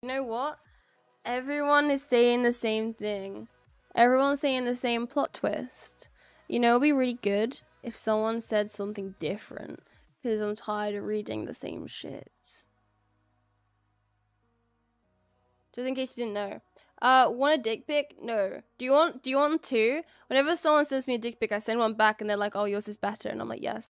You know what? Everyone is saying the same thing. Everyone's saying the same plot twist. You know, it'd be really good if someone said something different, because I'm tired of reading the same shit. Just in case you didn't know. Want a dick pic? No. Do you want two? Whenever someone sends me a dick pic, I send one back and they're like, oh, yours is better. And I'm like, yes.